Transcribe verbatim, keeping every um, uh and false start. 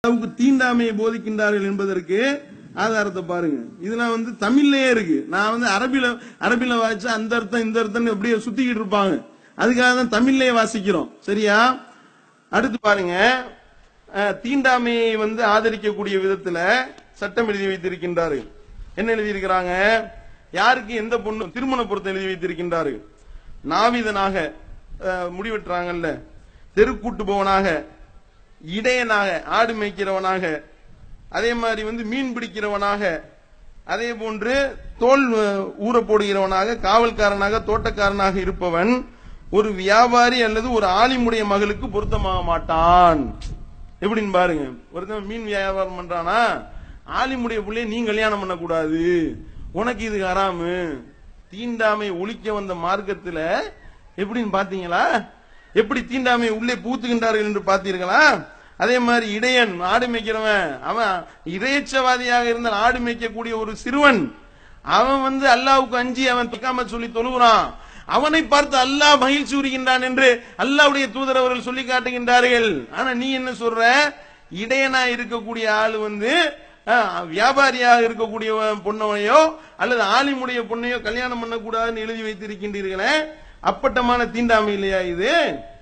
தீண்டாமையை போதிக்கின்றார்கள் என்பதற்கு ஆதாரத்தை பாருங்க. இதெல்லாம் வந்து தமிழ்லயே இருக்கு. நான் வந்து அரபில அரபில வாசிச்சா அந்த அர்த்தம் இந்த அர்த்தம் அப்படியே சுத்திக்கிட்டு இருப்பாங்க. அதுக்காக தான் தமிழ்லயே வாசிக்கிறோம். சரியா? அடுத்து பாருங்க, தீண்டாமையை வந்து ஆதரிக்கக்கூடிய விதத்துல சட்டம் எழுதி வைத்திருக்கின்றார்கள். என்ன எழுதி இருக்கிறாங்க? யாருக்கு எந்த பொண்ணு திருமண பொருத்தம் எழுதி வைத்திருக்கின்றார்கள். நாவிதனாக முடிவெட்டுறாங்கல்ல, தெருக்கூட்டுபவனாக, இடையனாக, ஆடு மேய்க்கிறவனாக, அதே மாதிரி வந்து மீன் பிடிக்கிறவனாக, அதே போன்று தோல் ஊற போடுகிறவனாக, காவல்காரனாக, தோட்டக்காரனாக இருப்பவன் ஒரு வியாபாரி அல்லது ஒரு ஆலிமுடைய மகளுக்கு பொருத்தமாக மாட்டான். எப்படின்னு பாருங்க. ஒருத்தன் மீன் வியாபாரம் பண்றானா, ஆலிமுடைய பிள்ளைய நீ கல்யாணம் பண்ணக்கூடாது, உனக்கு இது ஹராமு. தீண்டாமை ஒழிக்க வந்த மார்க்கத்துல எப்படின்னு பாத்தீங்களா? எப்படி தீண்டாமை உள்ளே பூத்துகின்றார்கள் என்று பார்த்தீர்களா? அதே மாதிரி இடையன், ஆடு மேய்க்கிறவன், அவன் இறையச்சவாதியாக இருந்த ஆடு மேய்க்கக்கூடிய ஒரு சிறுவன், அவன் வந்து அல்லாவுக்கு அஞ்சி அவன் துக்காம சொல்லி தொழுகிறான். அவனை பார்த்து அல்லாஹ் மகிழ்ச்சி உறுகின்றான் என்று அல்லாஹ்வுடைய தூதர் அவர்கள் சொல்லி காட்டுகின்றார்கள். ஆனா நீ என்ன சொல்ற? இடையனா இருக்கக்கூடிய ஆளு வந்து வியாபாரியாக இருக்கக்கூடிய பொண்ணையோ அல்லது ஆலிமுடைய பொண்ணையோ கல்யாணம் பண்ணக்கூடாதுன்னு எழுதி வைத்திருக்கின்றீர்களே, அப்பட்டமான தீண்டாமை இல்லையா இது?